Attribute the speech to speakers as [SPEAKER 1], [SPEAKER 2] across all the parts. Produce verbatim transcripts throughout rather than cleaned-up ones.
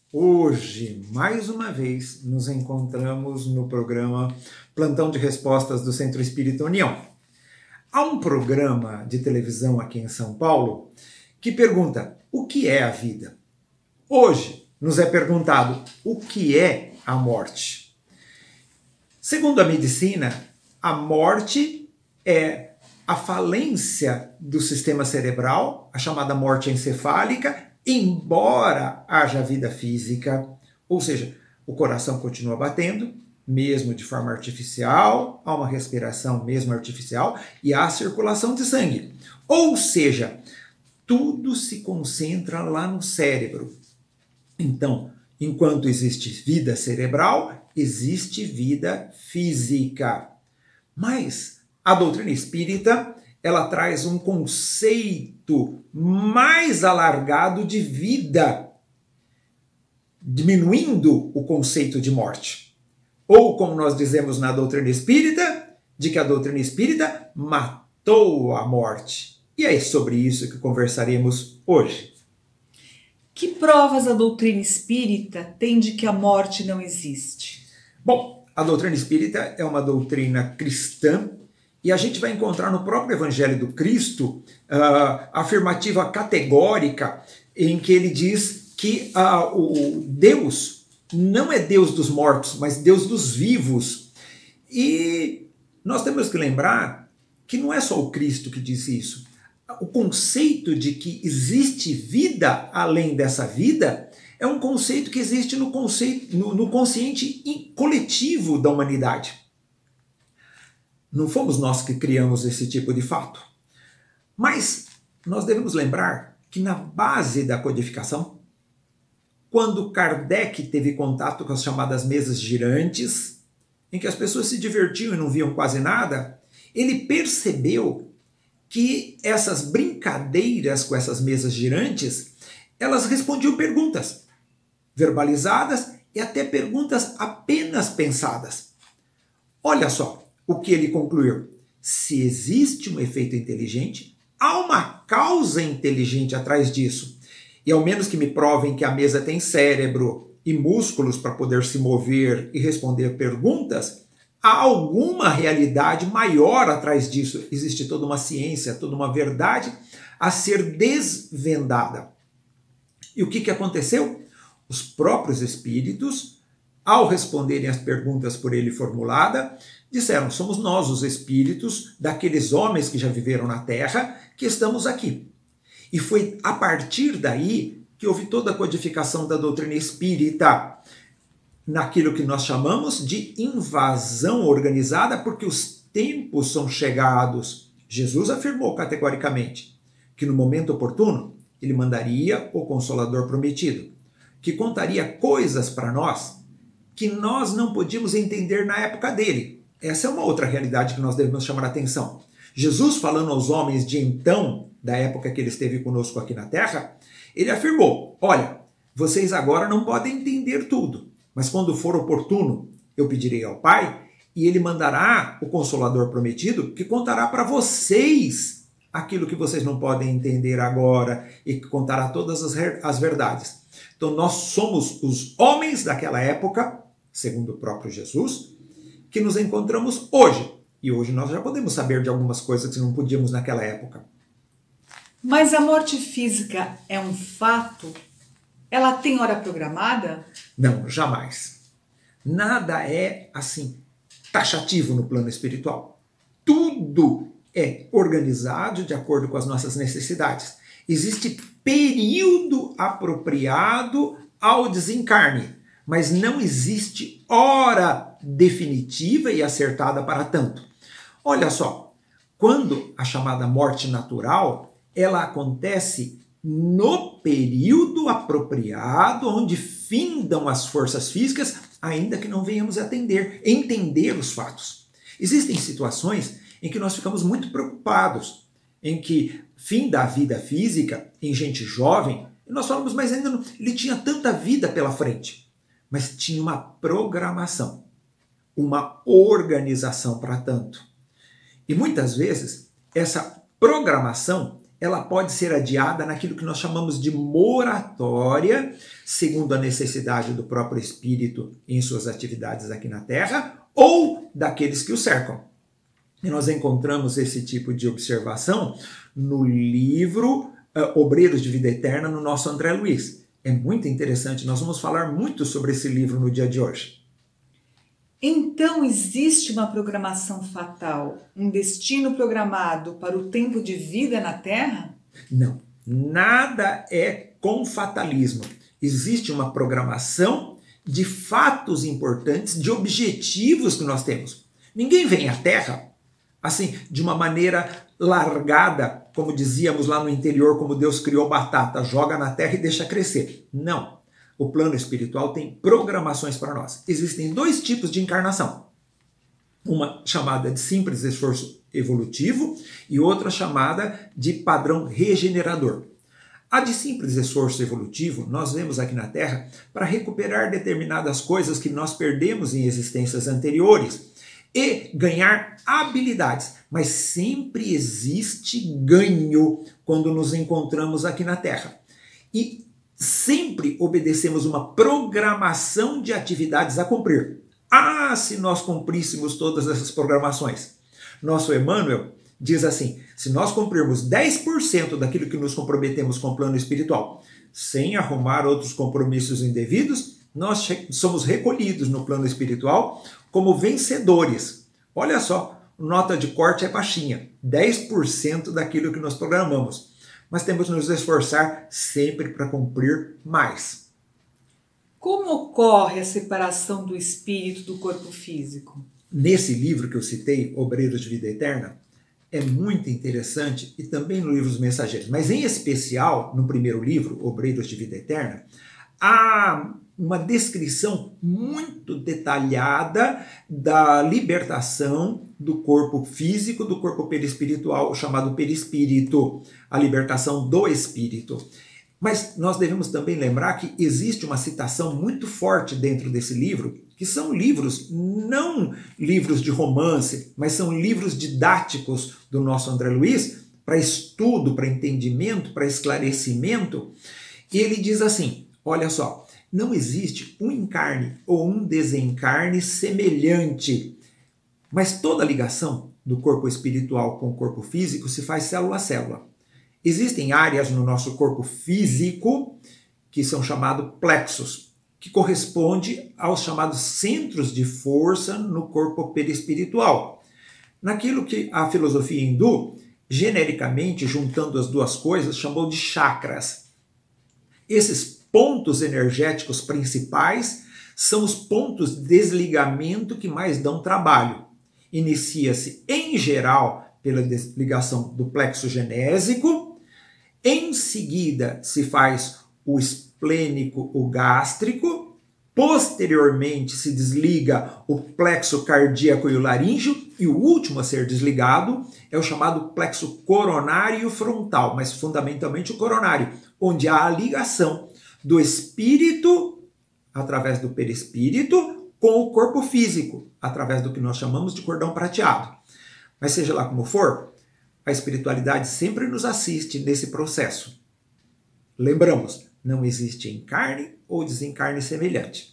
[SPEAKER 1] Hoje, mais uma vez, nos encontramos no programa Plantão de Respostas do Centro Espírita União. Há um programa de televisão aqui em São Paulo que pergunta: o que é a vida? Hoje nos é perguntado: o que é a morte? Segundo a medicina, a morte é a falência do sistema cerebral, a chamada morte encefálica, embora haja vida física, ou seja, o coração continua batendo, mesmo de forma artificial, há uma respiração mesmo artificial e há circulação de sangue. Ou seja, tudo se concentra lá no cérebro. Então, enquanto existe vida cerebral, existe vida física. Mas a doutrina espírita, ela traz um conceito mais alargado de vida, diminuindo o conceito de morte. Ou, como nós dizemos na doutrina espírita, de que a doutrina espírita matou a morte. E é sobre isso que conversaremos hoje.
[SPEAKER 2] Que provas a doutrina espírita tem de que a morte não existe?
[SPEAKER 1] Bom, a doutrina espírita é uma doutrina cristã e a gente vai encontrar no próprio Evangelho do Cristo uh, afirmativa categórica em que ele diz que uh, o Deus não é Deus dos mortos, mas Deus dos vivos. E nós temos que lembrar que não é só o Cristo que disse isso. O conceito de que existe vida além dessa vida é um conceito que existe no, conceito, no, no consciente coletivo da humanidade. Não fomos nós que criamos esse tipo de fato. Mas nós devemos lembrar que na base da codificação, quando Kardec teve contato com as chamadas mesas girantes, em que as pessoas se divertiam e não viam quase nada, ele percebeu que essas brincadeiras com essas mesas girantes, elas respondiam perguntas verbalizadas e até perguntas apenas pensadas. Olha só o que ele concluiu. Se existe um efeito inteligente, há uma causa inteligente atrás disso. E ao menos que me provem que a mesa tem cérebro e músculos para poder se mover e responder perguntas, há alguma realidade maior atrás disso. Existe toda uma ciência, toda uma verdade a ser desvendada. E o que, que aconteceu? Os próprios espíritos, ao responderem as perguntas por ele formuladas, disseram: somos nós os espíritos daqueles homens que já viveram na Terra que estamos aqui. E foi a partir daí que houve toda a codificação da doutrina espírita, naquilo que nós chamamos de invasão organizada, porque os tempos são chegados. Jesus afirmou categoricamente que no momento oportuno ele mandaria o Consolador prometido, que contaria coisas para nós que nós não podíamos entender na época dele. Essa é uma outra realidade que nós devemos chamar a atenção. Jesus, falando aos homens de então, da época que ele esteve conosco aqui na Terra, ele afirmou: olha, vocês agora não podem entender tudo, mas quando for oportuno, eu pedirei ao Pai e ele mandará o Consolador prometido que contará para vocês aquilo que vocês não podem entender agora e que contará todas as, as verdades. Então nós somos os homens daquela época, segundo o próprio Jesus, que nos encontramos hoje. E hoje nós já podemos saber de algumas coisas que não podíamos naquela época.
[SPEAKER 2] Mas a morte física é um fato? Ela tem hora programada?
[SPEAKER 1] Não, jamais. Nada é assim taxativo no plano espiritual. Tudo é organizado de acordo com as nossas necessidades. Existe período apropriado ao desencarne, mas não existe hora definitiva e acertada para tanto. Olha só, quando a chamada morte natural, ela acontece no período apropriado, onde findam as forças físicas, ainda que não venhamos a atender, entender os fatos. Existem situações em que nós ficamos muito preocupados, em que finda a vida física em gente jovem, e nós falamos, mas ainda não, ele tinha tanta vida pela frente. Mas tinha uma programação, uma organização para tanto. E muitas vezes, essa programação ela pode ser adiada naquilo que nós chamamos de moratória, segundo a necessidade do próprio espírito em suas atividades aqui na Terra, ou daqueles que o cercam. E nós encontramos esse tipo de observação no livro uh, Obreiros de Vida Eterna, no nosso André Luiz. É muito interessante, nós vamos falar muito sobre esse livro no dia de hoje.
[SPEAKER 2] Então existe uma programação fatal, um destino programado para o tempo de vida na Terra?
[SPEAKER 1] Não, nada é com fatalismo. Existe uma programação de fatos importantes, de objetivos que nós temos. Ninguém vem à Terra assim, de uma maneira largada, como dizíamos lá no interior, como Deus criou batata, joga na terra e deixa crescer. Não. O plano espiritual tem programações para nós. Existem dois tipos de encarnação. Uma chamada de simples esforço evolutivo e outra chamada de padrão regenerador. A de simples esforço evolutivo, nós vemos aqui na Terra para recuperar determinadas coisas que nós perdemos em existências anteriores e ganhar habilidades. Mas sempre existe ganho quando nos encontramos aqui na Terra. E sempre obedecemos uma programação de atividades a cumprir. Ah, se nós cumpríssemos todas essas programações. Nosso Emmanuel diz assim, se nós cumprirmos dez por cento daquilo que nos comprometemos com o plano espiritual, sem arrumar outros compromissos indevidos, nós somos recolhidos no plano espiritual como vencedores. Olha só, nota de corte é baixinha, dez por cento daquilo que nós programamos. Mas temos que nos esforçar sempre para cumprir mais.
[SPEAKER 2] Como ocorre a separação do espírito do corpo físico?
[SPEAKER 1] Nesse livro que eu citei, Obreiros de Vida Eterna, é muito interessante, e também no livro dos Mensageiros, mas em especial no primeiro livro, Obreiros de Vida Eterna, há uma descrição muito detalhada da libertação do corpo físico, do corpo perispiritual, o chamado perispírito, a libertação do espírito. Mas nós devemos também lembrar que existe uma citação muito forte dentro desse livro, que são livros, não livros de romance, mas são livros didáticos do nosso André Luiz, para estudo, para entendimento, para esclarecimento. E ele diz assim, olha só, não existe um encarne ou um desencarne semelhante, mas toda ligação do corpo espiritual com o corpo físico se faz célula a célula. Existem áreas no nosso corpo físico que são chamados plexos, que corresponde aos chamados centros de força no corpo perispiritual. Naquilo que a filosofia hindu, genericamente, juntando as duas coisas, chamou de chakras. Esses pontos energéticos principais são os pontos de desligamento que mais dão trabalho. Inicia-se, em geral, pela desligação do plexo genésico, em seguida se faz o esplênico, o gástrico, posteriormente se desliga o plexo cardíaco e o laríngeo, e o último a ser desligado é o chamado plexo coronário frontal, mas fundamentalmente o coronário, onde há a ligação do espírito, através do perispírito, com o corpo físico, através do que nós chamamos de cordão prateado. Mas seja lá como for, a espiritualidade sempre nos assiste nesse processo. Lembramos, não existe encarne ou desencarne semelhante.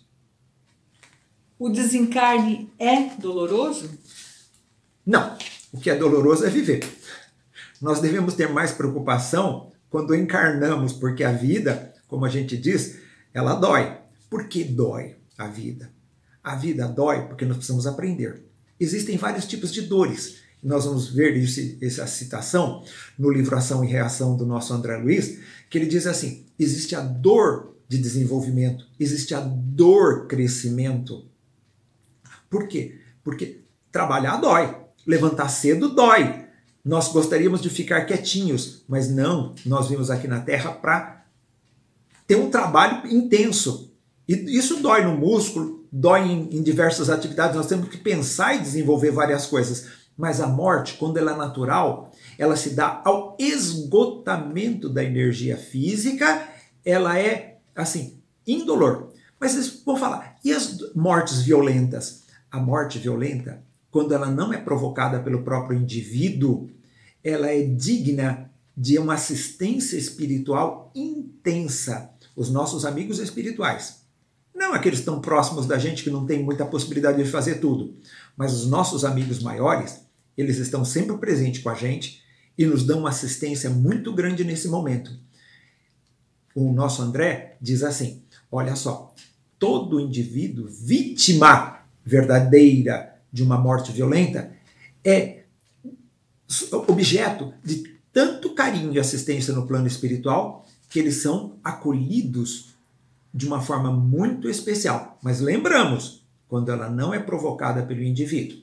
[SPEAKER 2] O desencarne é doloroso?
[SPEAKER 1] Não, o que é doloroso é viver. Nós devemos ter mais preocupação quando encarnamos, porque a vida, como a gente diz, ela dói. Por que dói a vida? A vida dói porque nós precisamos aprender. Existem vários tipos de dores. Nós vamos ver esse, essa citação no livro Ação e Reação do nosso André Luiz, que ele diz assim, existe a dor de desenvolvimento, existe a dor crescimento. Por quê? Porque trabalhar dói, levantar cedo dói. Nós gostaríamos de ficar quietinhos, mas não, nós vimos aqui na Terra para ter um trabalho intenso. E isso dói no músculo, dói em, em diversas atividades, nós temos que pensar e desenvolver várias coisas. Mas a morte, quando ela é natural, ela se dá ao esgotamento da energia física, ela é, assim, indolor. Mas vocês vão falar, e as mortes violentas? A morte violenta, quando ela não é provocada pelo próprio indivíduo, ela é digna de uma assistência espiritual intensa. Os nossos amigos espirituais. Não aqueles tão próximos da gente que não tem muita possibilidade de fazer tudo, mas os nossos amigos maiores, eles estão sempre presentes com a gente e nos dão uma assistência muito grande nesse momento. O nosso André diz assim, olha só, todo indivíduo vítima verdadeira de uma morte violenta é objeto de tanto carinho e assistência no plano espiritual que eles são acolhidos de uma forma muito especial. Mas lembramos, quando ela não é provocada pelo indivíduo.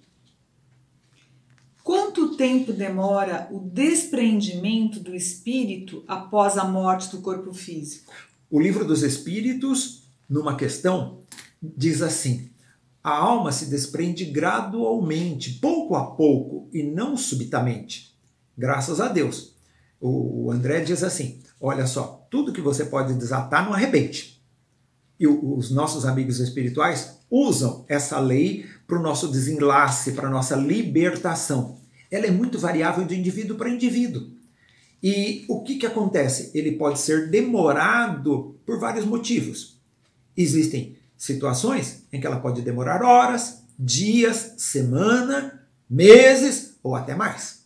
[SPEAKER 2] Quanto tempo demora o despreendimento do espírito após a morte do corpo físico?
[SPEAKER 1] O Livro dos Espíritos, numa questão, diz assim, a alma se desprende gradualmente, pouco a pouco, e não subitamente. Graças a Deus. O André diz assim, olha só, tudo que você pode desatar não arrebente. E os nossos amigos espirituais usam essa lei para o nosso desenlace, para a nossa libertação. Ela é muito variável de indivíduo para indivíduo. E o que, que acontece? Ele pode ser demorado por vários motivos. Existem situações em que ela pode demorar horas, dias, semana, meses ou até mais.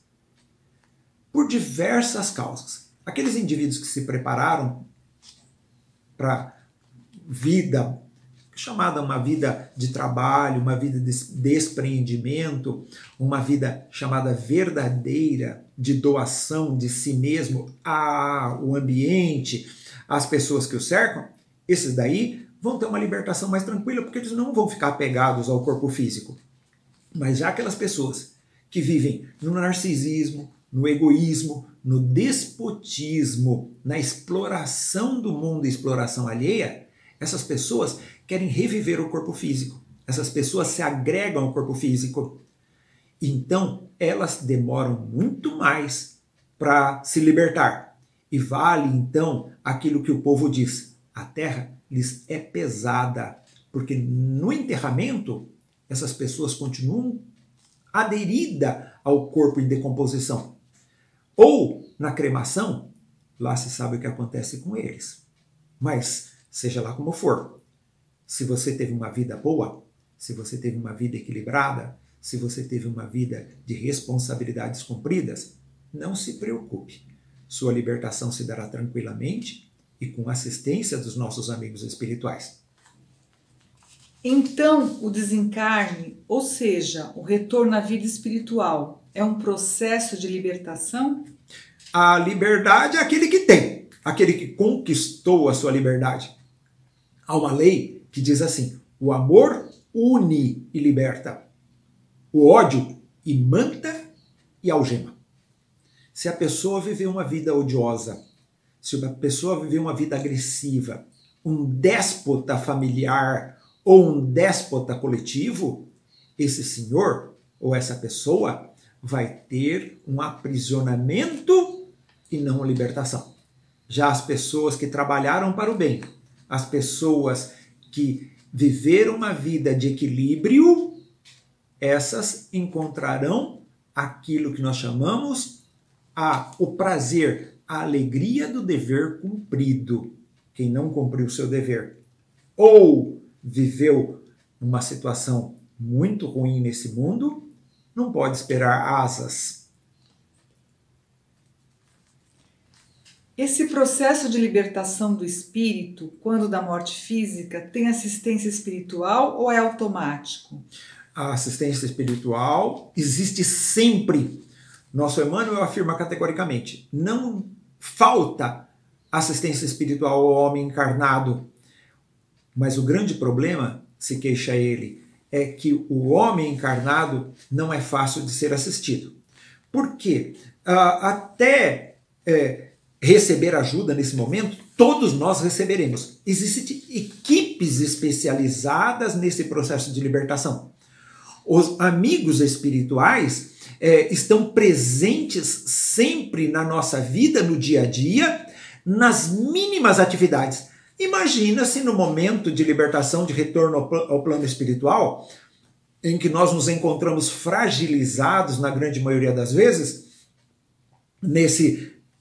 [SPEAKER 1] Por diversas causas. Aqueles indivíduos que se prepararam para vida, chamada uma vida de trabalho, uma vida de despreendimento, uma vida chamada verdadeira de doação de si mesmo ao ambiente, às pessoas que o cercam, esses daí vão ter uma libertação mais tranquila, porque eles não vão ficar apegados ao corpo físico. Mas já aquelas pessoas que vivem no narcisismo, no egoísmo, no despotismo, na exploração do mundo e exploração alheia, essas pessoas querem reviver o corpo físico. Essas pessoas se agregam ao corpo físico. Então, elas demoram muito mais para se libertar. E vale, então, aquilo que o povo diz. A terra lhes é pesada. Porque no enterramento, essas pessoas continuam aderidas ao corpo em decomposição. Ou, na cremação, lá se sabe o que acontece com eles. Mas, seja lá como for, se você teve uma vida boa, se você teve uma vida equilibrada, se você teve uma vida de responsabilidades cumpridas, não se preocupe. Sua libertação se dará tranquilamente e com assistência dos nossos amigos espirituais.
[SPEAKER 2] Então, o desencarne, ou seja, o retorno à vida espiritual, é um processo de libertação?
[SPEAKER 1] A liberdade é aquele que tem, aquele que conquistou a sua liberdade. Há uma lei que diz assim, o amor une e liberta, o ódio imanta e algema. Se a pessoa viver uma vida odiosa, se a pessoa viver uma vida agressiva, um déspota familiar ou um déspota coletivo, esse senhor ou essa pessoa vai ter um aprisionamento e não uma libertação. Já as pessoas que trabalharam para o bem, as pessoas que viveram uma vida de equilíbrio, essas encontrarão aquilo que nós chamamos a, o prazer, a alegria do dever cumprido. Quem não cumpriu o seu dever ou viveu uma situação muito ruim nesse mundo, não pode esperar asas.
[SPEAKER 2] Esse processo de libertação do espírito, quando da morte física, tem assistência espiritual ou é automático?
[SPEAKER 1] A assistência espiritual existe sempre. Nosso Emmanuel afirma categoricamente, não falta assistência espiritual ao homem encarnado. Mas o grande problema, se queixa ele, é que o homem encarnado não é fácil de ser assistido. Por quê? Ah, até é, receber ajuda nesse momento, todos nós receberemos. Existem equipes especializadas nesse processo de libertação. Os amigos espirituais é, estão presentes sempre na nossa vida, no dia a dia, nas mínimas atividades. Imagina se no momento de libertação, de retorno ao plano espiritual, em que nós nos encontramos fragilizados, na grande maioria das vezes, nesse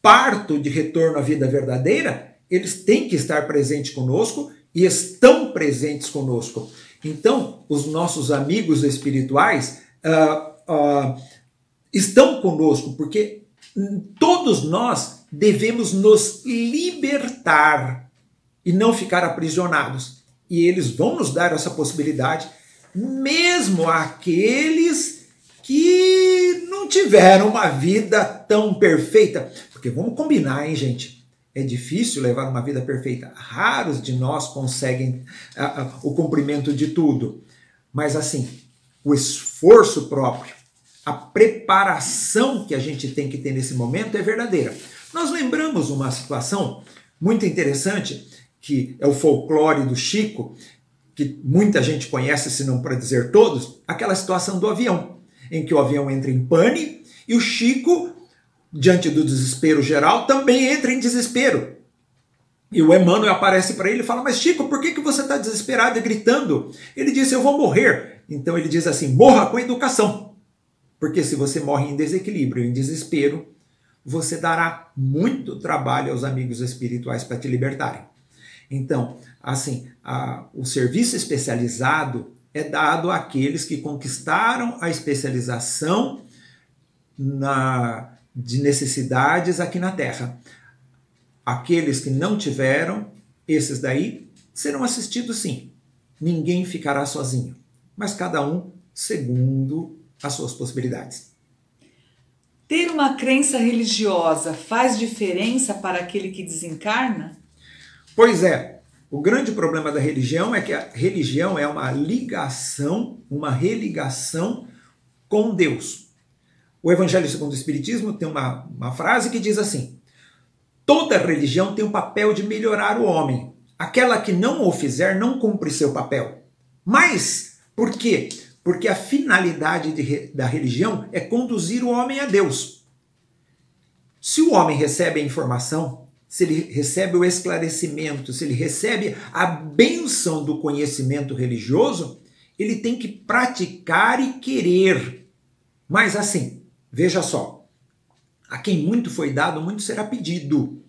[SPEAKER 1] parto de retorno à vida verdadeira, eles têm que estar presentes conosco e estão presentes conosco. Então, os nossos amigos espirituais uh, uh, estão conosco, porque todos nós devemos nos libertar e não ficar aprisionados. E eles vão nos dar essa possibilidade, mesmo aqueles que não tiveram uma vida tão perfeita. Porque vamos combinar, hein, gente? É difícil levar uma vida perfeita. Raros de nós conseguem uh, uh, o cumprimento de tudo. Mas assim, o esforço próprio, a preparação que a gente tem que ter nesse momento é verdadeira. Nós lembramos uma situação muito interessante, que é o folclore do Chico, que muita gente conhece, se não para dizer todos, aquela situação do avião, em que o avião entra em pane e o Chico, diante do desespero geral, também entra em desespero. E o Emmanuel aparece para ele e fala, mas Chico, por que, que você está desesperado e gritando? Ele disse, eu vou morrer. Então ele diz assim, morra com educação. Porque se você morre em desequilíbrio, em desespero, você dará muito trabalho aos amigos espirituais para te libertarem. Então, assim, a, o serviço especializado é dado àqueles que conquistaram a especialização na, de necessidades aqui na Terra. Aqueles que não tiveram, esses daí serão assistidos sim. Ninguém ficará sozinho, mas cada um segundo as suas possibilidades.
[SPEAKER 2] Ter uma crença religiosa faz diferença para aquele que desencarna?
[SPEAKER 1] Pois é, o grande problema da religião é que a religião é uma ligação, uma religação com Deus. O Evangelho segundo o Espiritismo tem uma, uma frase que diz assim, toda religião tem o papel de melhorar o homem. Aquela que não o fizer não cumpre seu papel. Mas, por quê? Porque a finalidade de, da religião é conduzir o homem a Deus. Se o homem recebe a informação, se ele recebe o esclarecimento, se ele recebe a bênção do conhecimento religioso, ele tem que praticar e querer. Mas assim, veja só, a quem muito foi dado, muito será pedido.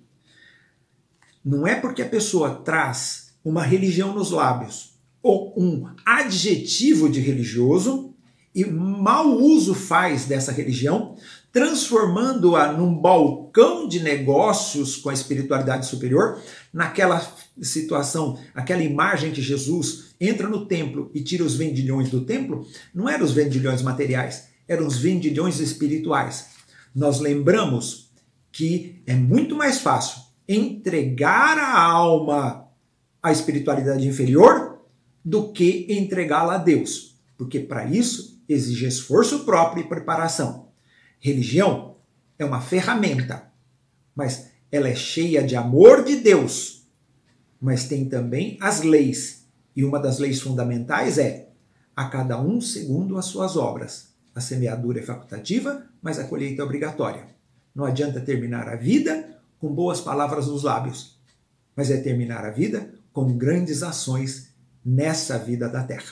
[SPEAKER 1] Não é porque a pessoa traz uma religião nos lábios, ou um adjetivo de religioso, e mau uso faz dessa religião, transformando-a num balcão de negócios com a espiritualidade superior, naquela situação, aquela imagem que Jesus entra no templo e tira os vendilhões do templo, não eram os vendilhões materiais, eram os vendilhões espirituais. Nós lembramos que é muito mais fácil entregar a alma à espiritualidade inferior do que entregá-la a Deus, porque para isso exige esforço próprio e preparação. Religião é uma ferramenta, mas ela é cheia de amor de Deus, mas tem também as leis, e uma das leis fundamentais é a cada um segundo as suas obras. A semeadura é facultativa, mas a colheita é obrigatória. Não adianta terminar a vida com boas palavras nos lábios, mas é terminar a vida com grandes ações nessa vida da Terra.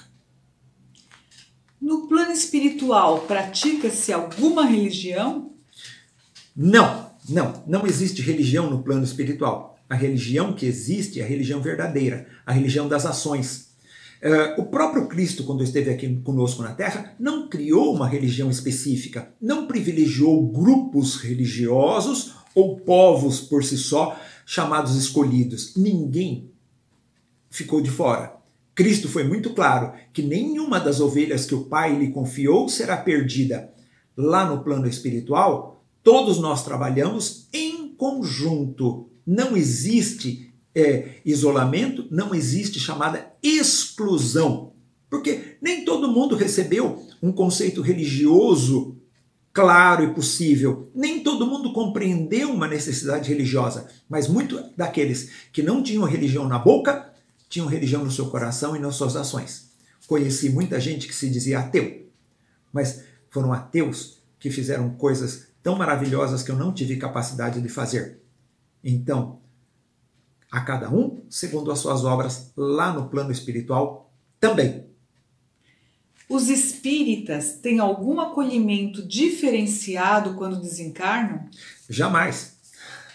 [SPEAKER 2] No plano espiritual, pratica-se alguma religião?
[SPEAKER 1] Não, não, não existe religião no plano espiritual. A religião que existe é a religião verdadeira, a religião das ações. Uh, o próprio Cristo, quando esteve aqui conosco na Terra, não criou uma religião específica, não privilegiou grupos religiosos ou povos por si só, chamados escolhidos. Ninguém ficou de fora. Cristo foi muito claro que nenhuma das ovelhas que o Pai lhe confiou será perdida. Lá no plano espiritual, todos nós trabalhamos em conjunto. Não existe é, isolamento, não existe chamada exclusão. Porque nem todo mundo recebeu um conceito religioso claro e possível. Nem todo mundo compreendeu uma necessidade religiosa. Mas muitos daqueles que não tinham religião na boca, tinham religião no seu coração e nas suas ações. Conheci muita gente que se dizia ateu, mas foram ateus que fizeram coisas tão maravilhosas que eu não tive capacidade de fazer. Então, a cada um, segundo as suas obras, lá no plano espiritual também.
[SPEAKER 2] Os espíritas têm algum acolhimento diferenciado quando desencarnam?
[SPEAKER 1] Jamais.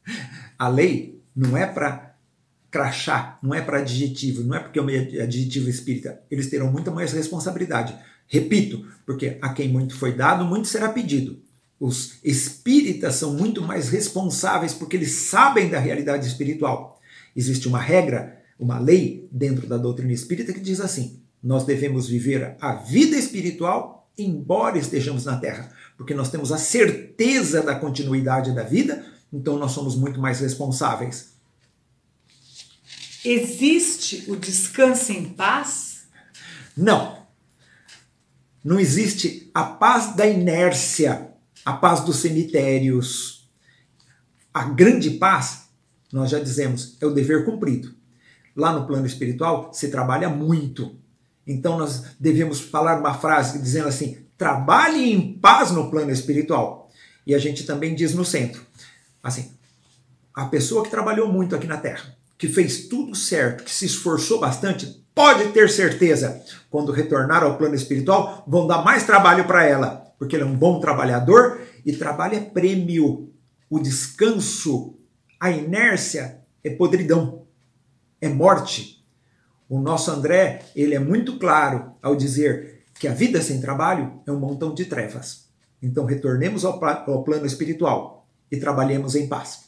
[SPEAKER 1] A lei não é para crachá, não é para adjetivo, não é porque é um adjetivo espírita. Eles terão muita mais responsabilidade. Repito, porque a quem muito foi dado, muito será pedido. Os espíritas são muito mais responsáveis porque eles sabem da realidade espiritual. Existe uma regra, uma lei dentro da doutrina espírita que diz assim: nós devemos viver a vida espiritual embora estejamos na Terra, porque nós temos a certeza da continuidade da vida, então nós somos muito mais responsáveis.
[SPEAKER 2] Existe o descanso em paz?
[SPEAKER 1] Não. Não existe a paz da inércia, a paz dos cemitérios. A grande paz, nós já dizemos, é o dever cumprido. Lá no plano espiritual se trabalha muito. Então nós devemos falar uma frase dizendo assim: trabalhe em paz no plano espiritual. E a gente também diz no centro, assim, a pessoa que trabalhou muito aqui na Terra, que fez tudo certo, que se esforçou bastante, pode ter certeza, quando retornar ao plano espiritual, vão dar mais trabalho para ela, porque ele é um bom trabalhador e trabalho é prêmio. O descanso, a inércia é podridão, é morte. O nosso André, ele é muito claro ao dizer que a vida sem trabalho é um montão de trevas. Então retornemos ao, ao plano espiritual e trabalhemos em paz.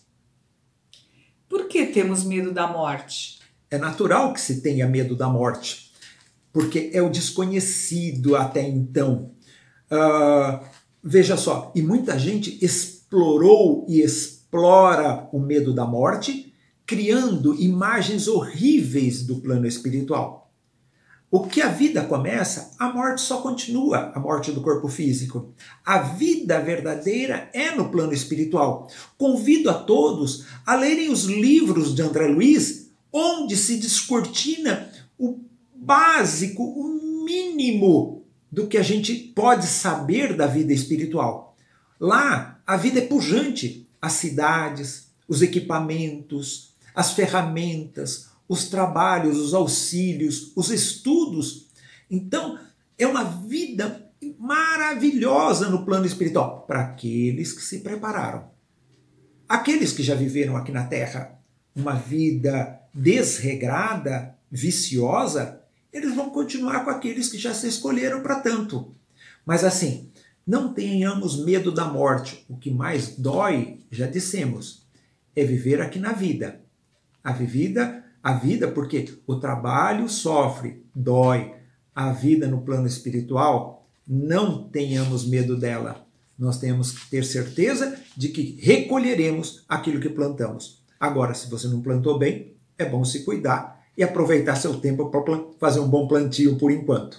[SPEAKER 2] Por que temos medo da morte?
[SPEAKER 1] É natural que se tenha medo da morte, porque é o desconhecido até então. Uh, veja só, e muita gente explorou e explora o medo da morte, criando imagens horríveis do plano espiritual. O que a vida começa, a morte só continua, a morte do corpo físico. A vida verdadeira é no plano espiritual. Convido a todos a lerem os livros de André Luiz, onde se descortina o básico, o mínimo do que a gente pode saber da vida espiritual. Lá, a vida é pujante. As cidades, os equipamentos, as ferramentas, os trabalhos, os auxílios, os estudos. Então, é uma vida maravilhosa no plano espiritual para aqueles que se prepararam. Aqueles que já viveram aqui na Terra uma vida desregrada, viciosa, eles vão continuar com aqueles que já se escolheram para tanto. Mas assim, não tenhamos medo da morte. O que mais dói, já dissemos, é viver aqui na vida. A vida, a vida porque o trabalho sofre, dói. A vida no plano espiritual, não tenhamos medo dela. Nós temos que ter certeza de que recolheremos aquilo que plantamos. Agora, se você não plantou bem, é bom se cuidar e aproveitar seu tempo para fazer um bom plantio por enquanto.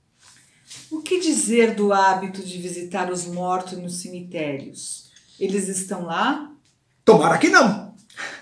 [SPEAKER 2] O que dizer do hábito de visitar os mortos nos cemitérios? Eles estão lá?
[SPEAKER 1] Tomara que não!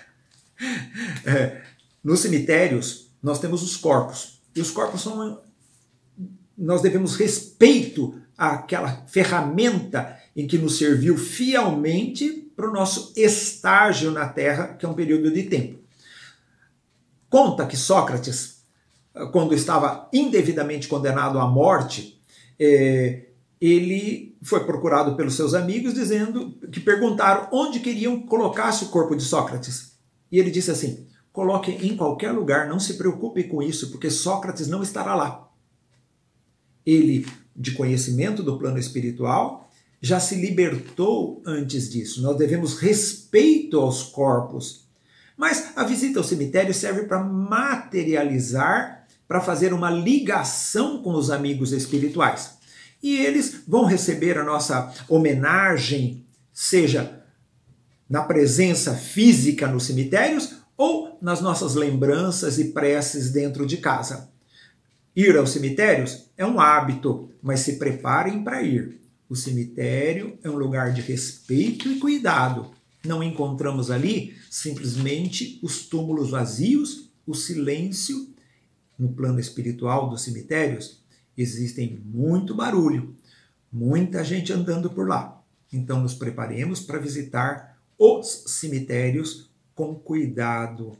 [SPEAKER 1] É, nos cemitérios, nós temos os corpos. E os corpos são... Nós devemos respeito àquela ferramenta em que nos serviu fielmente para o nosso estágio na Terra, que é um período de tempo. Conta que Sócrates, quando estava indevidamente condenado à morte, é, ele foi procurado pelos seus amigos, dizendo que perguntaram onde queriam colocar-se o corpo de Sócrates. E ele disse assim: coloque em qualquer lugar, não se preocupe com isso, porque Sócrates não estará lá. Ele, de conhecimento do plano espiritual, já se libertou antes disso. Nós devemos respeito aos corpos. Mas a visita ao cemitério serve para materializar, para fazer uma ligação com os amigos espirituais. E eles vão receber a nossa homenagem, seja na presença física nos cemitérios ou nas nossas lembranças e preces dentro de casa. Ir aos cemitérios é um hábito, mas se preparem para ir. O cemitério é um lugar de respeito e cuidado. Não encontramos ali simplesmente os túmulos vazios, o silêncio. No plano espiritual dos cemitérios existem muito barulho, muita gente andando por lá. Então nos preparemos para visitar os cemitérios com cuidado.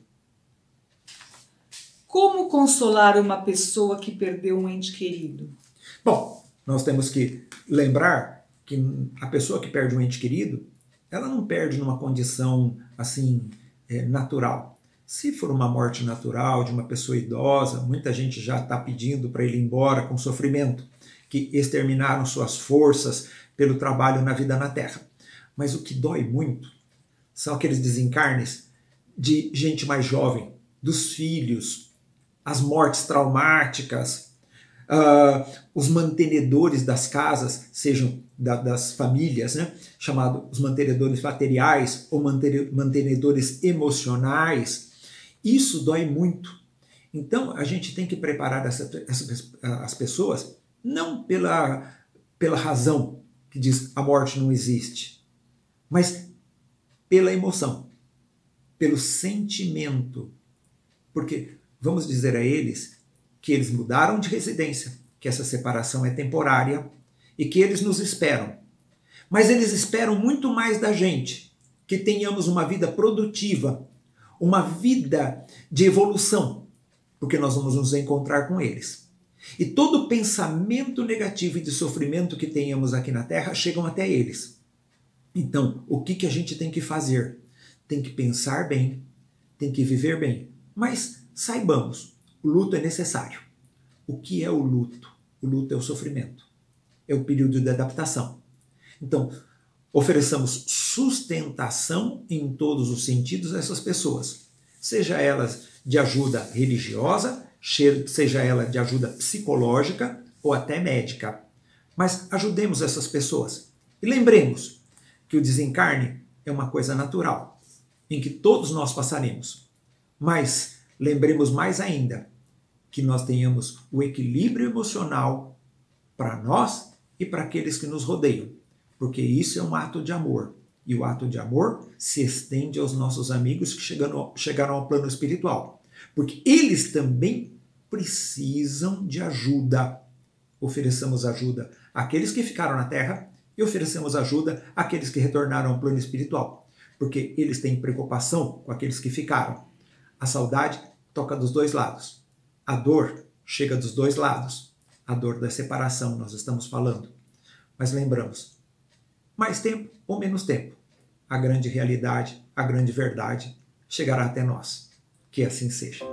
[SPEAKER 2] Como consolar uma pessoa que perdeu um ente querido?
[SPEAKER 1] Bom, nós temos que lembrar que a pessoa que perde um ente querido, ela não perde numa condição assim é, natural. Se for uma morte natural de uma pessoa idosa, muita gente já está pedindo para ele ir embora com sofrimento, que exterminaram suas forças pelo trabalho na vida na Terra. Mas o que dói muito são aqueles desencarnes de gente mais jovem, dos filhos, as mortes traumáticas, uh, os mantenedores das casas, sejam da, das famílias, né, chamados os mantenedores materiais ou mantenedores emocionais. Isso dói muito. Então a gente tem que preparar essa, essa, as pessoas não pela, pela razão que diz a morte não existe, mas pela emoção, pelo sentimento. Porque vamos dizer a eles que eles mudaram de residência, que essa separação é temporária e que eles nos esperam. Mas eles esperam muito mais da gente, que tenhamos uma vida produtiva, uma vida de evolução, porque nós vamos nos encontrar com eles. E todo pensamento negativo e de sofrimento que tenhamos aqui na Terra chegam até eles. Então, o que, que a gente tem que fazer? Tem que pensar bem, tem que viver bem. Mas saibamos, o luto é necessário. O que é o luto? O luto é o sofrimento. É o período de adaptação. Então, ofereçamos sustentação em todos os sentidos a essas pessoas. Seja elas de ajuda religiosa, seja ela de ajuda psicológica ou até médica. Mas ajudemos essas pessoas. E lembremos que o desencarne é uma coisa natural, em que todos nós passaremos. Mas lembremos mais ainda que nós tenhamos o equilíbrio emocional para nós e para aqueles que nos rodeiam, porque isso é um ato de amor. E o ato de amor se estende aos nossos amigos que chegaram, chegaram ao plano espiritual, porque eles também precisam de ajuda. Ofereçamos ajuda àqueles que ficaram na Terra e oferecemos ajuda àqueles que retornaram ao plano espiritual, porque eles têm preocupação com aqueles que ficaram. A saudade toca dos dois lados. A dor chega dos dois lados. A dor da separação nós estamos falando. Mas lembramos, mais tempo ou menos tempo, a grande realidade, a grande verdade chegará até nós. Que assim seja.